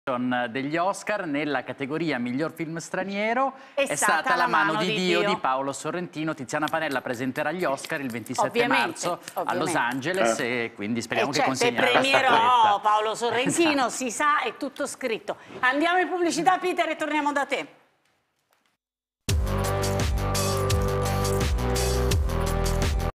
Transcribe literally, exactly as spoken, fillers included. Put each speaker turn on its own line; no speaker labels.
degli Oscar nella categoria miglior film straniero
è,
è stata, stata La mano di Dio, Dio di Paolo Sorrentino. Tiziana Panella presenterà gli Oscar il ventisette
ovviamente,
marzo
ovviamente.
a Los Angeles e quindi speriamo
e
che
certo,
consegnerà la
premierò Paolo Sorrentino,
esatto.
Si sa, è tutto scritto. Andiamo in pubblicità, Peter, e torniamo da te.